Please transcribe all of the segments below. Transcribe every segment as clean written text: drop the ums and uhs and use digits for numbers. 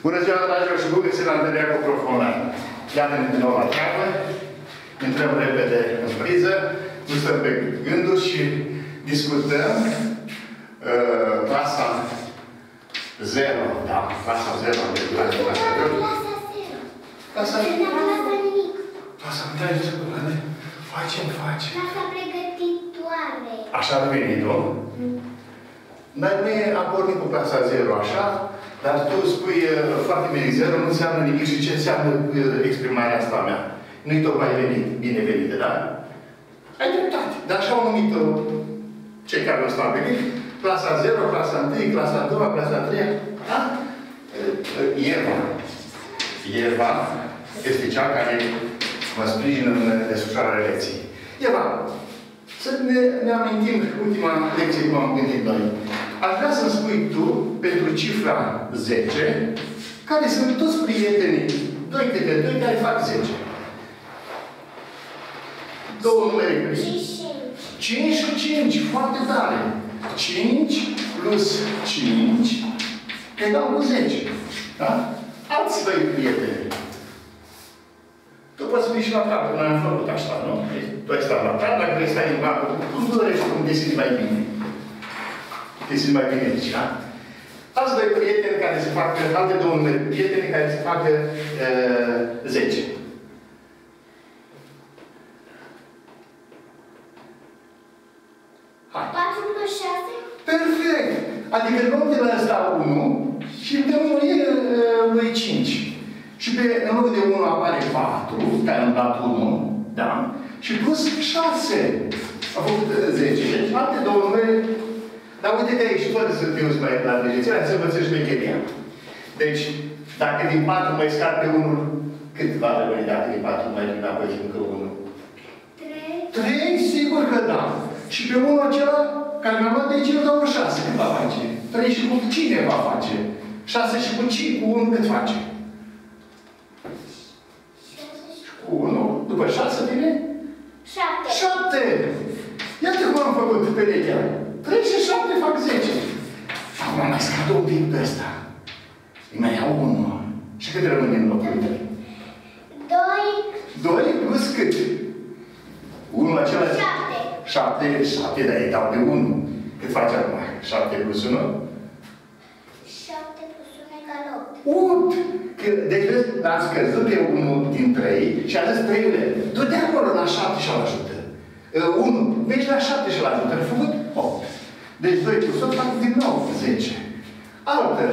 Bună ziua, dragilor, și bun găsit la întâlnirea cu Prof. Online. Iată-ne din nou la treabă, intrăm repede în priză, nu stăm pe gânduri și discutăm clasa 0, da, clasa 0, clasa 0. Clasa 0. Clasa nu te-ai zis cu mine? Facem. Clasa pregătitoare. Așa a venit, nu? Noi am pornit cu clasa 0 așa, dar tu spui foarte bine 0, nu înseamnă nimic și ce înseamnă exprimarea asta a mea. Nu-i tocmai binevenită, da? Ai dreptate. Dar așa au numit-o cei care au stabilit. Clasa 0, clasa 1, clasa 2, clasa 3. Da? Eva este cea care mă sprijină în desfășurarea lecției. Eva, să ne amintim ultima lecție cum am gândit noi. Aș vrea să-mi spui tu, pentru cifra 10, care sunt toți prietenii, 2 câte 2, care fac 10. Două numere. 5 și 5, foarte tare. 5 plus 5 egal cu 10. Da? Alți 2 prieteni. Tu poți fi și la cap, noi am făcut așa, nu? Tu ai stat la cap, dacă vrei să stai în cap, cum dorești, cum te simți mai bine. Te simți mai bine aici, da? Alți 2 prieteni care se facă, alte 2 numere prieteni care se facă 10. Hai. 4 plus 6? Perfect! Adică luăm de la ăsta 1 și de 1 lui 5. Și pe în loc de 1 apare 4, care am dat 1, da? Și plus 6. A făcut 10. Deci alte 2 numere. Dar uite-te aici, fără să te uiți mai la degeția, să învățești șmecheria. Deci, dacă din 4 mai scap pe 1, cât va rămâne dacă din 4 mai vine apoi și încă 1? 3. 3, sigur că da. Și pe 1 acela, care mi-a luat de aici, îl dau un 6. Cât va face? 3 și cu cine va face? 6 și cu 1 cât face? 6 cu 1. După 6 vine? 7. 7! Iată cum am făcut perechea. 3 și 7 fac 10. Acum mai scad un pic pe ăsta. Îi mai iau 1. Și cât rămâne în locul 3? 2. 2 plus cât? 1 acela? 7. 7, dar îi dau de 1. Cât face acum? 7 plus 1? 7 plus 1 egal 8. 8! Deci, vezi, l-am scăzut pe 1 din 3 și a zis 3-ule. Du-te acolo la 7 și-l ajută. 1. Mergi la 7 și-l ajută. A făcut 8. Deci 2 plus 8 fac din nou 10. Altă.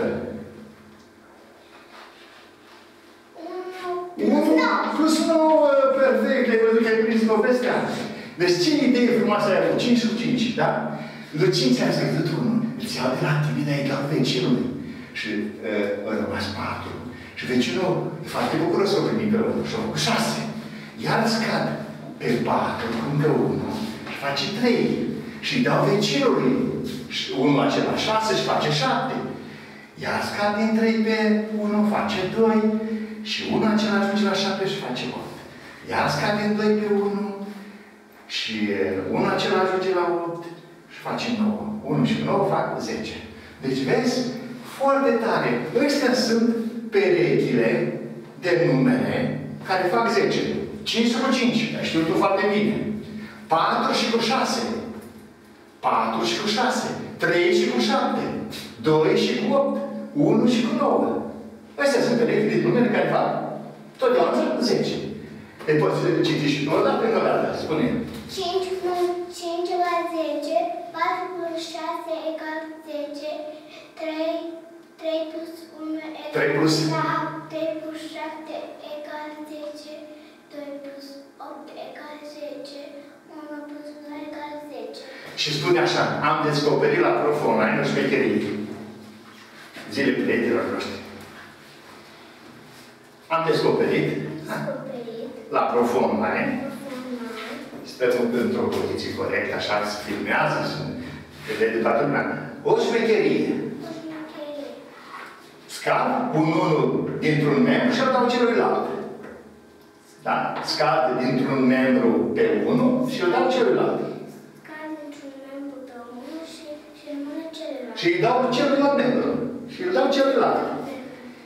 1 plus 9. Perfect. Ai văzut că ai prins povestea. Deci ce idee frumoasă ai avut? 5 cu 5, da? Lui 5 ți-am scăzut 1. Îți iau de la tine, dar egal vecinului. Și a rămas 4. Și vecinul e foarte bucuros să o primi pe 1. Și a făcut 6. Iar scad pe 4 cu încă 1 și face 3. Și îi dau vecinului. Și 1 acela 6 și face 7. Iar scad din 3 pe 1 face 2. Și 1 acela ajunge la 7 și face 8. Iar scad din 2 pe 1. Și 1 acela ajunge la 8 și face 9. 1 și 9 fac 10. Deci vezi, foarte tare. Ăstea sunt perechile de numere care fac 10. 5 cu 5. Știu tu foarte bine. 4 și cu 6. 4 și cu 6. 3 și cu 7. 2 și cu 8. 1 și cu 9. Astea sunt perechile de numere care fac totdeauna 10. Te poți citi și tu o dată încă o dată. Spune. 5 plus 5 la 10. 4 plus 6 egal 10. 3 plus 1 egal 3 plus 3 plus 7 egal 10. 2 plus 8 egal 10. 1 plus 2 egal 10. Și spune așa, am descoperit la Prof. Online o șmecherie. Zile prietenilor noștri. Am descoperit la Prof. Online. Sperăm într-o poziție corectă, așa se filmează, se vede toată lumea. O șmecherie. Scad un 1 dintr-un membru și îl dau celuilalt. Da? Scad dintr-un membru pe 1 și îl dau celuilalt. Scad dintr-un membru pe 1 și rămâne celălalt. Și îi dau celuilalt membru. Și îl dau celuilalt. Exact.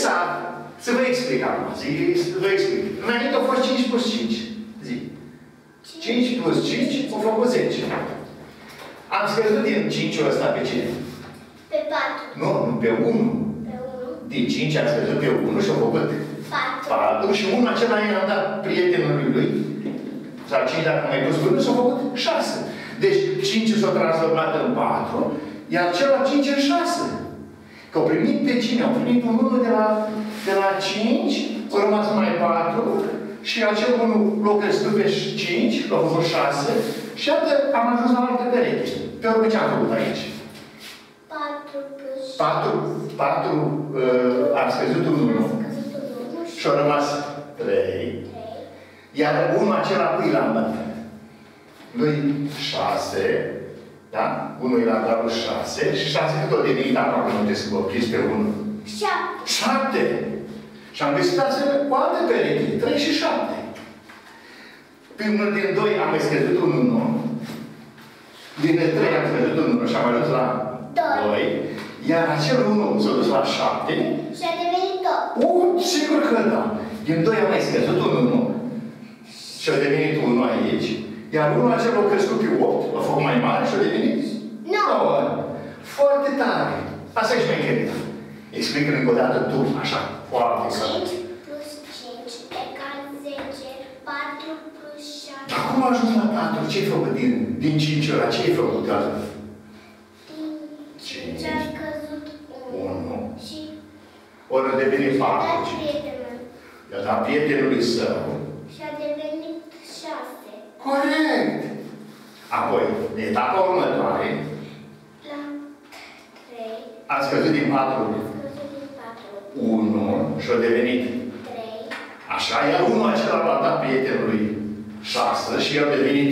să vă explic acum. Să vă explic. Înainte au fost 5 plus 5. Zi. 5 plus 5 au făcut 10. Am scăzut din 5-ul ăsta pe cine? Pe 4. Nu, pe 1. Pe 1. Din 5 am scăzut pe 1 și au făcut 4. Și 1 acela i-am dat prietenului lui. Sau 5 dacă mai pus cu 1 și au făcut 6. Deci 5 s-au transformat în 4, iar celălalt 5 în 6. Că au primit pe cine? Au primit un 1 de la 5, au rămas numai 4, și acel 1 l-a crescut pe 5, l-a făcut 6, și iată am ajuns la altă pereche. Pe urmă ce am făcut aici? 4 plus 4 am scăzut un 1 și au rămas 3. Iar 1 acela cui l-am dat? Lui 6, da? 1 l-am dat lui 6 și 6 cât o devenit acum când nu te scopiți pe 1? 7! Și am găsit astfel cu alte perechi, 3 și 7. Până din 2 am mai scăzut un 1. Din 3 am scăzut un 1 și am ajuns la 2. Iar acel 1 s-a dus la 7. Și a devenit 8. Sigur că da. Din 2 am mai scăzut un 1. Și a devenit 1 aici. Iar 1 acela a crescut pe 8. L-a făcut mai mare și a devenit 9. Foarte tare. Asta e șmecheria. Explică-mi încă o dată tu, așa, foarte clar. 5 plus 5 egal 10, 4 plus 7. Dar cum a ajuns la 4? Ce ai făcut din 5 ăla? Ce ai făcut? Din 5 a scăzut 1 și ori a devenit 4. i-a dat prietenul. I-a dat prietenului său. Și a devenit 6. Corect! Apoi, etapa următoare, La 3 a scăzut din 4 1 și a devenit 3. Așa, iar 1 acela l-a dat prietenului 6 și el a devenit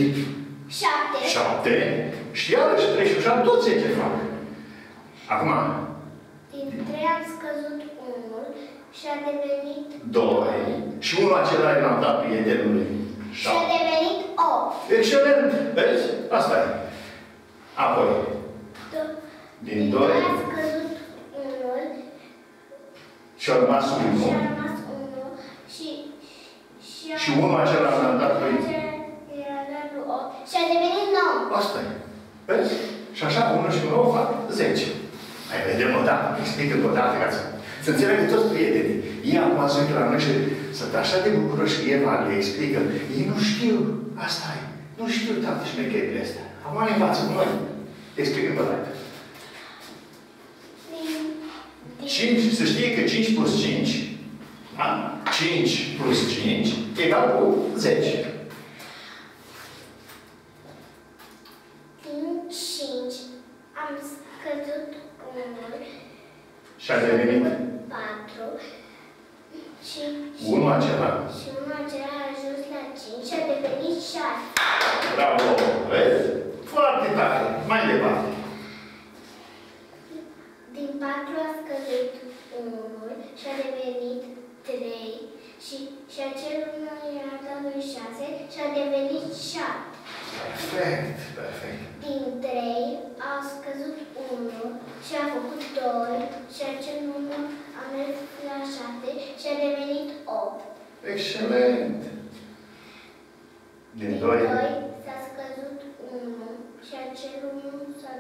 7 și iarăși 3 și 7 tot 10 fac. Acum, din 3 am scăzut 1 și a devenit 2 și 1 acela l-a dat prietenului 7. Și a devenit 8. Excelent! Vezi? Asta e. Apoi, din 2 a scăzut 1 și a rămas 1 și a rămas 1 și 1 acela l-a dat lui 8 și a devenit 9. Asta e. Vezi? Și așa 1 și 9 fac 10. Hai, vedem o dată, explică o dată ca să înțelegă toți prietenii. Ei acum să uită la noi și sunt așa de bucuroși că Eva le explică. Ei nu știu, asta e. Nu știu toate șmecherile astea. Acum le învață noi. Explică-mi o dată. 5, să știe că 5 plus 5, da? 5 plus 5 egal cu 10. Din 5 am scăzut 1 Și a devenit 4 1 acela. Și 1 acela a ajuns la 5 și a devenit 6. Bravo! Vezi? Foarte tare. Mai departe. Din 4 a scăzut 1 și a devenit 3 și acel 1 i-a dat lui 6 și a devenit 7. Perfect, perfect. Din 3 a scăzut 1 și a făcut 2 și acel 1 a mers la 7 și a devenit 8. Excelent. Din 2 s-a scăzut 1 și acel 1 s-a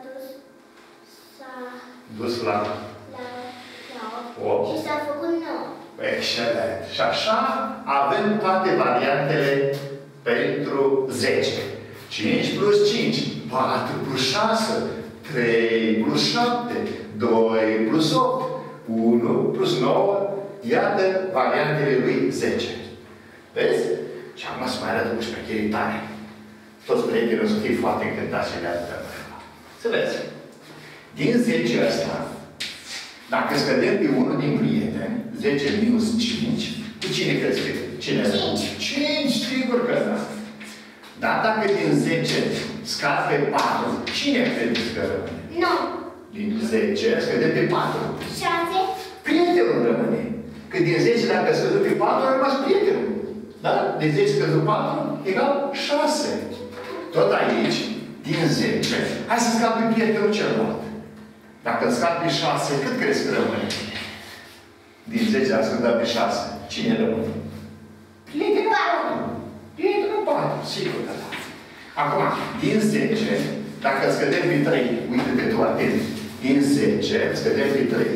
dus la 8 și s-a făcut 9. Excelent. Și așa avem toate variantele pentru 10. 5 plus 5, 4 plus 6, 3 plus 7, 2 plus 8, 1 plus 9. Iată variantele lui 10. Vezi? Și acum să mai arăt cu șmecherii tare. Toți prietenii o să fie foarte încântați și de atâta. Să vezi. Din 10 ăsta, dacă scădem pe unul din prieteni, 10 minus 5, cu cine crezi că? Cine? 5, sigur că da. Dar dacă din 10 scad pe 4, cine crezi că rămâne? 9. Din 10 scădem pe 4. 6. Prietenul rămâne. Că din 10 dacă scădem pe 4, a rămas prietenul. Da? Din 10 scădem pe 4, egal 6. Tot aici, din 10, hai să scad pe prietenul celălalt. Dacă îl scad pe 6, cât crezi că rămâne? Din 10 dacă scădem pe 6. Cine rămâne? Prietenul 4. Prietenul 4. Sigur că da. Acum, din 10, dacă scădem pe 3, uite-te tu atent. Din 10, scădem pe 3.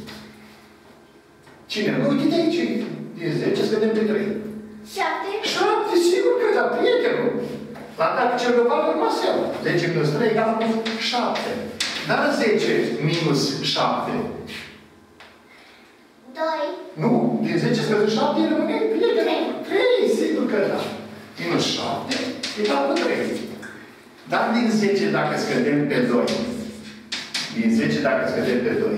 Cine? Uite-te aici. Din 10, scădem pe 3. 7. 7, sigur că da, prietenul. La dacă cel global rămas el. 10 minus 3 egal cu 7. Dar 10 minus 7. 2. Nu, din 10 scăzut 7 rămâne prietenul. 3, sigur că da. Minus 7 egal cu 3. Dar din 10 dacă scădem pe 2. Din 10 dacă scădem pe 2.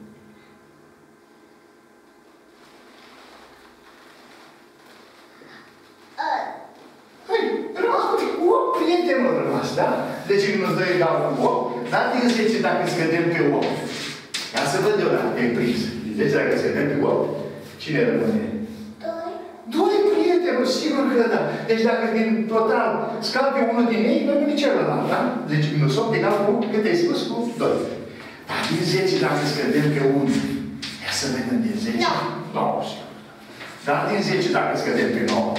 Hai, rămas cu 8 prietenul rămas, da? 10 minus 2 egal cu 8. Dar din 10 dacă scădem pe 8. Ia să văd eu dacă e prins. Din 10 dacă scădem pe 8, cine rămâne? 2 prietenul, sigur că da. Deci dacă din total scape unul din ei, rămâne celălalt, da? 10 minus 8 egal cu, cât ai spus? Cu 2. Dar din 10 dacă scădem pe 1, ia să vedem din 10. 9, sigur. Dar din 10 dacă scădem pe 9.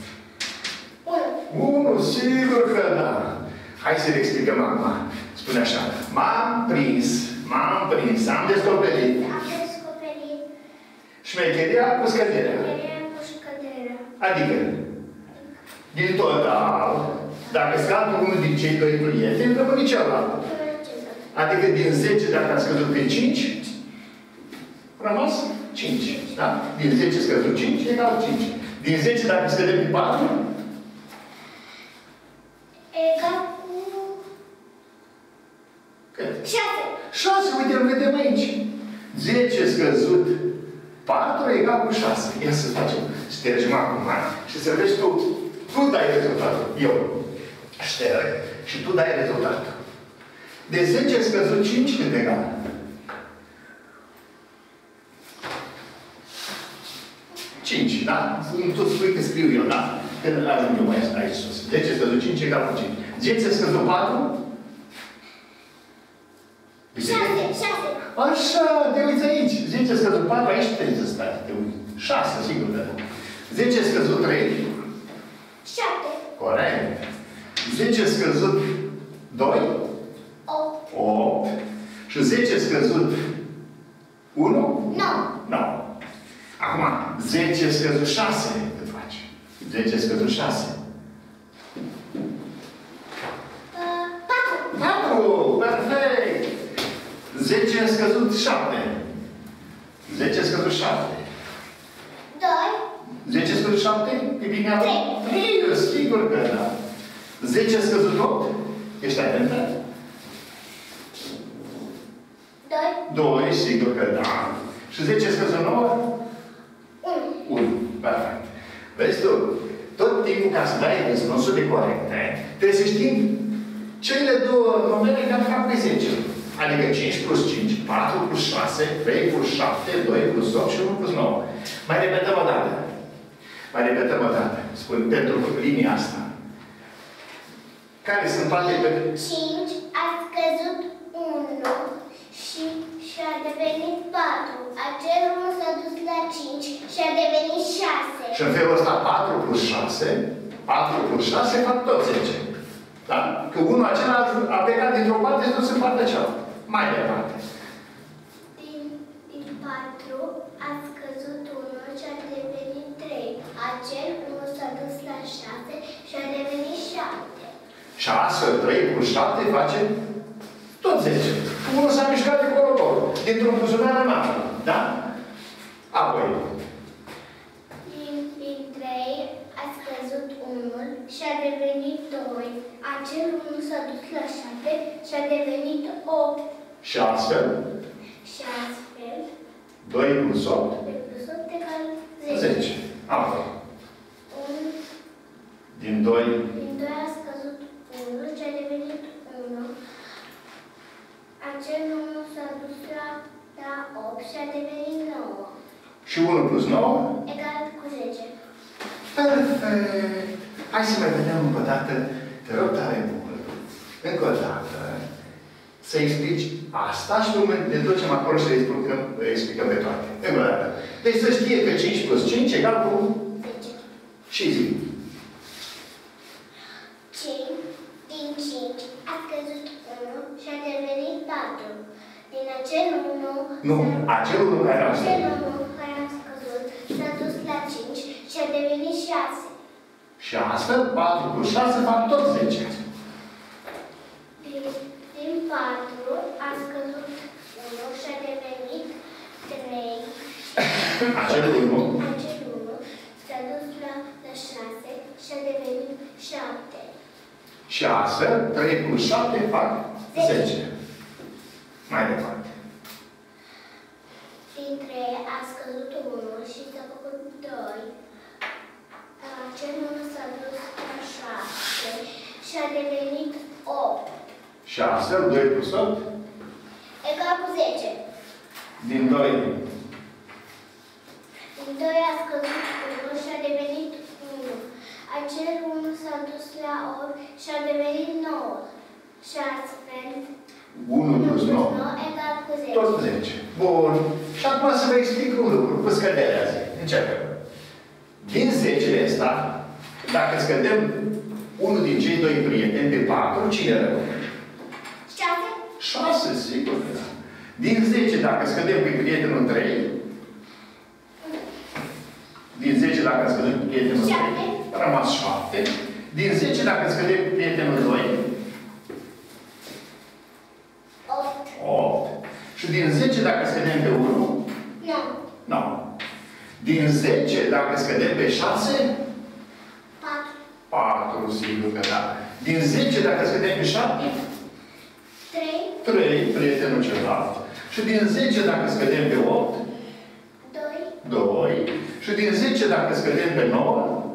1, sigur că da. Hai să le explicăm acum. Spune așa. M-am prins, am descoperit. Șmecheria cu scăderea. Adică, din total, dacă scad unul din cei 2 prieteni, rămâne celălalt. Adică din 10, dacă a scăzut pe 5, rămas 5. Da? Din 10 scăzut 5, egal 5. Din 10, dacă scădem pe 4, egal cu... cât? 6. 6, uite, îl vedem aici. 10 scăzut 4 egal cu 6. Ia să facem. Ștergem acum și să vezi tu. Tu dai rezultatul. Eu șterg și tu dai rezultatul. De 10 scăzut 5 cât egal? 5, da? Tu spui că scriu eu, da? Când ajung eu mai aici sus. 10 scăzut 5 egal cu 5. 10 scăzut 4? 6. Așa, te uiți aici. 10 scăzut 4, aici trebuie să stai. Te uiți. 6, sigur că. 10 scăzut 3? 7. Corect. 10 scăzut 2? 8. 8. Și 10 scăzut 1? 9. Acum, 10 scăzut 6, cât faci? 10 scăzut 6. 4. Perfect. 10 scăzut 7. 10 scăzut 7. 2. 10 scăzut 7? E bine? 3, sigur că da. 10 scăzut 8? Ești atentă? 2, sigur că da. Și 10 scăzut 9? 1. Perfect. Vezi tu, tot timpul ca să dai răspunsuri corecte, trebuie să știm cele două numere care fac pe 10. Adică 5 plus 5, 4 plus 6, 3 plus 7, 2 plus 8 și 1 plus 9. Mai repetăm o dată. Spun pentru linia asta. Care sunt toate pe... 5 a scăzut 1 și a devenit 4. Acel 1 s-a dus la 5 și a devenit 6. Și în felul ăsta 4 plus 6, 4 plus 6 fac tot 10. Da? Că unul acela a plecat dintr-o parte și dus în partea cealaltă. Mai departe. Din 4 a scăzut 1 și a devenit 3. Acel 1 s-a dus la 6 și a devenit 7. Și astfel 3 plus 7 face tot 10. Unul s-a mișcat de colo-colo. Dintr-un buzunar în altul. Da? Apoi. Din 3 a scăzut 1 și a devenit 2. Acel 1 s-a dus la 7 și a devenit 8. Și astfel? 2 plus 8? 2 plus 8 egal 10. Apoi. Din 2? Din 2 a scăzut 1 și a devenit 1. Acel 1 s-a dus la 8 și a devenit 9. Și 1 plus 9? Egal cu 10. Perfect! Hai să mai vedem încă o dată. Te rog tare mult. Încă o dată. Să explici asta și pe moment ne ducem acolo și le explicăm pe toate. Încă o dată. Deci să știe că 5 plus 5 egal cu 10. și zi. 5 din 5 a scăzut 1 și a devenit 4. Din acel 1... Nu, acel 1 care a scăzut. Acel 1 care a scăzut s-a dus la 5 și a devenit 6. Și astfel 4 plus 6 fac tot 10. Din 4 a scăzut 1 și a devenit 3. Acel 1. Acel 1 s-a dus la 6 și a devenit 7. Și astfel 3 plus 7 fac 10. Mai departe. Din 3 a scăzut 1 și s-a făcut 2. Acel 1 s-a dus la 7 și a devenit 8. Și astfel 2 plus 8 Egal cu 10. din 2. Din 2 a scăzut 1 și a devenit 1. Acel 1 s-a dus la 8 și a devenit 9. Și astfel 1 plus 9. egal cu 10. Tot 10. Bun. Și acum să vă explic un lucru cu scăderea azi. Începem. Din 10-le ăsta, dacă scădem unul din cei doi prieteni de 4, cine rămâne? 6, sigur că da. Din 10, dacă scădem pe prietenul 3, din 10, dacă scădem pe prietenul 3, a rămas 7. Din 10, dacă scădem pe prietenul 2, 8. Și din 10, dacă scădem pe 1, 9. Din 10, dacă scădem pe 6, 4, sigur că da. Din 10, dacă scădem pe 7, 3, prietenul celălalt. Și din 10, dacă scădem pe 8, 2. Și din 10, dacă scădem pe 9,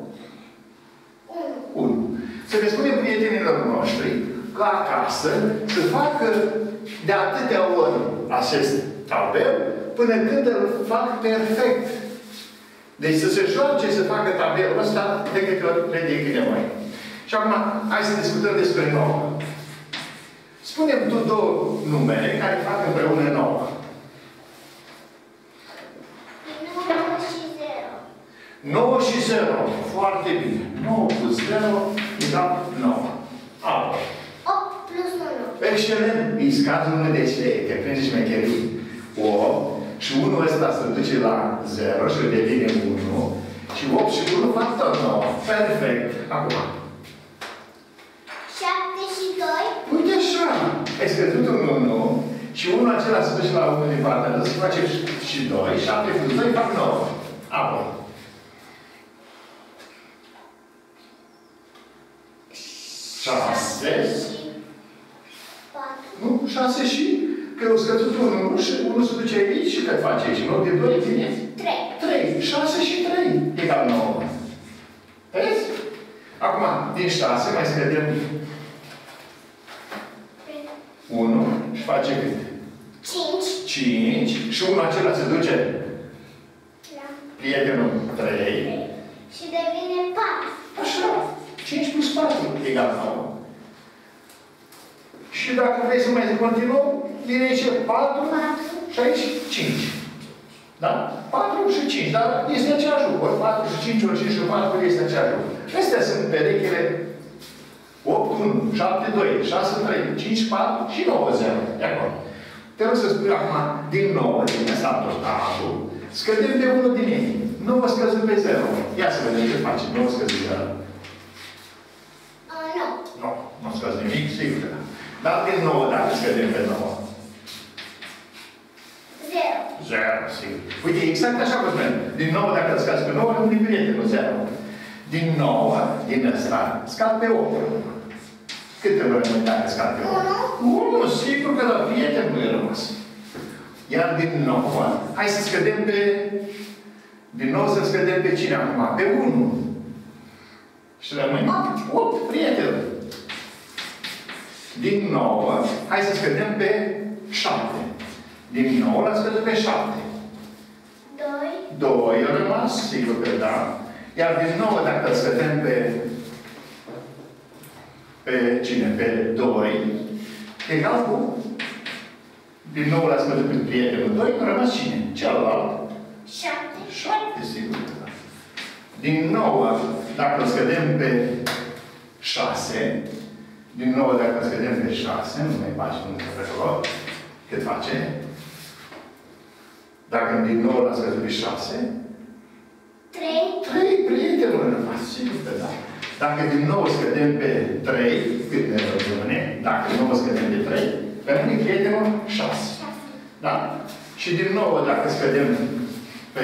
1. Să le spunem prietenilor noștri că acasă să facă de atâtea ori acest tabel până când îl fac perfect. Deci să se joace să facă tabelul ăsta de câte ori le dedică mai. Și acum, hai să discutăm despre 9. Spune-mi tu două numere care fac împreună 9. 9 și 0. Foarte bine. 9 plus 0 egal 9. Apoi. 8 plus 1. Excelent. Îi scazi unul de ce te prinde șmecherii. 8 și 1 ăsta se duce la 0 și devine 1. Și 8 și 1 fac tot 9. Perfect. Acum. 7 și 2. Uite așa. Ai scăzut un 1 și 1 acela se duce la 1 din partea asta. Se face și 2. 7 plus 2 fac 9. Apoi. 6. Nu? 6 și că eu scăzut un 1 și 1 se duce aici și că face aici. În loc de 2 vine 3. 6 și 3 egal 9. Vezi? Acum, din 6 mai scădem 1 și face cât? 5. Și 1 acela se duce prietenul 3. Și devine 4. Așa. 5 plus 4 egal 9. Și dacă vrei să mai continuăm, vine aici 4 și aici 5. Da? 4 și 5. Dar este același lucru. Ori 4 și 5, ori 5 și 4 este același lucru. Astea sunt perechile 8, 1, 7, 2, 6, 3, 5, 4 și 9, 0. De acolo. Te rog să spui acum din 9, din ăsta totatul. Scădem de 1 din ei. 9 scăzut pe 0. Ia să vedem ce face. 9 scăzut pe 0. Nu. Nu scăzut nimic, sigur că da. Dar din 9, dacă scădem pe 9. 0, sigur. Uite, exact așa cum spunem. Din 9, dacă îl scazi pe 9, rămâne prietenul 0. Din 9, din ăsta, scad pe 8. Cât trebuie rămâne dacă scad pe 8? 1, sigur că la prieten nu e rămas. Iar din 9, hai să scădem pe... Din 9 să scădem pe cine acum? Pe 1. Și rămâne 8 prieteni. Din 9, hai să scădem pe 7. Din 9 l-a scăzut pe 7. 2 a rămas, sigur că da. Iar din 9, dacă îl scădem pe cine? Pe 2. Egal cu... Din 9 l-a scăzut pe prietenul 2, a rămas cine? Celălalt. 7 7, sigur că da. Din 9, dacă îl scădem pe 6, din 9, dacă îl scădem pe 6, nu mai faci nimic pe acolo, cât face? Dacă din 9 l-a scăzut pe 6, 3, prietenul rămas, sigur că da. Dacă din 9 scădem pe 3, cât ne rămâne? Dacă din 9 scădem pe 3, rămâne prietenul 6. Da? Și din 9, dacă scădem pe...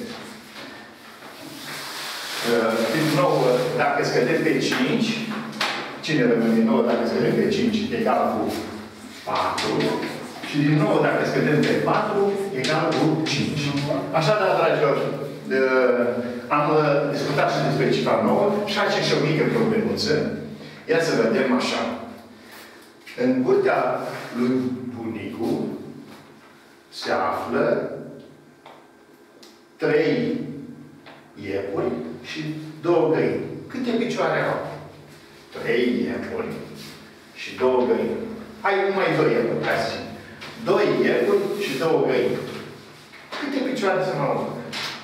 din 9, dacă scădem pe 5, cine rămâne din 9 dacă scădem pe 5? Egal cu 4. Și din 9, dacă scădem pe 4, egal cu 5. Așadar, dragilor, am discutat și despre cifra nouă și facem și o mică problemuță. Ia să vedem așa. În burta lui bunicu se află 3 iepuri și 2 găini. Câte picioare au? 3 iepuri și 2 găini. Hai, numai 2 iepuri, hai să zicem. 2 iepuri și 2 găini. Câte picioare să mă aud?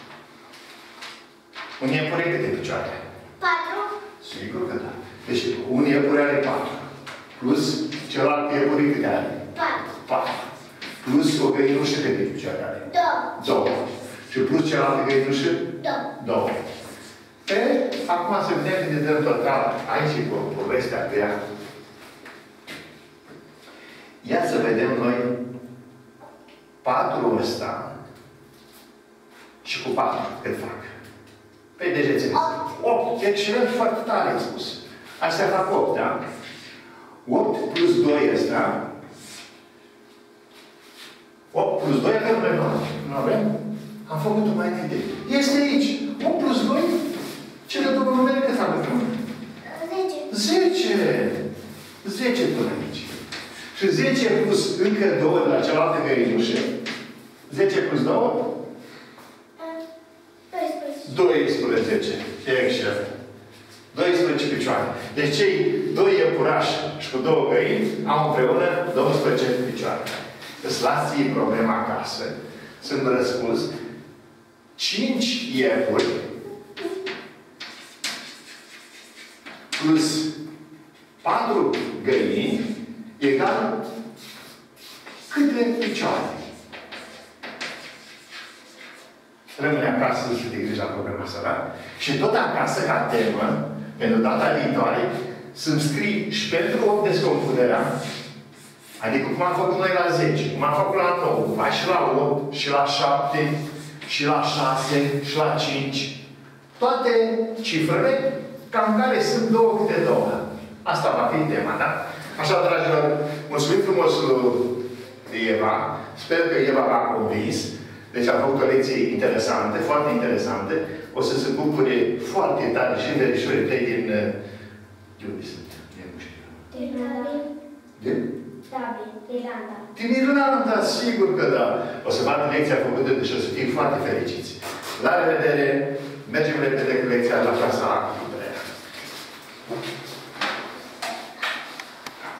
Un iepure câte picioare? 4. Sigur că da. Deci un iepure are 4. Plus celălalt iepure câte are? 4. Plus o găinușă câte picioare are? 2. Și plus celălalt găinușă? 2. Acum să vedem când ne dăm total. Aici e povestea grea. Ia să vedem noi 4 ăsta și cu 4 cât fac. Pe degețele. 8. Excelent, foarte tare ai spus. Astea fac 8, da? 8 plus 2 ăsta. 8 plus 2 avem noi 9. Nu avem? Am făcut-o mai înainte. Este aici. 8 plus 2. Cele două numere cât fac împreună? 10. 10 până aici. Și 10 plus încă 2 de la cealaltă găinușă. 10 plus 2? 12. Excelent. 12 picioare. Deci cei 2 iepurași și cu 2 găini au împreună 12 picioare. Îți las ție problema acasă. Să-mi răspuns 5 iepuri plus 4 găini egal câte picioare? Rămâne acasă să te griji la problema asta, da? Și tot acasă, ca temă, pentru data viitoare, să-mi scrii și pentru 8 descompunerea, adică cum am făcut noi la 10, cum am făcut la 9, mai și la 8, și la 7, și la 6, și la 5, toate cifrele, cam care sunt 2 câte 2. Asta va fi tema, da? Așa, dragilor, mulțumim frumos lui Eva. Sper că Eva v-a convins. Deci am făcut o lecție interesantă, foarte interesantă. O să se bucure foarte tare și verișorii tăi din... De unde sunt? Nu știu. Din Irlanda. Din Irlanda, sigur că da. O să vadă lecția făcută și o să fim foarte fericiți. La revedere! Mergem repede cu lecția la clasa A.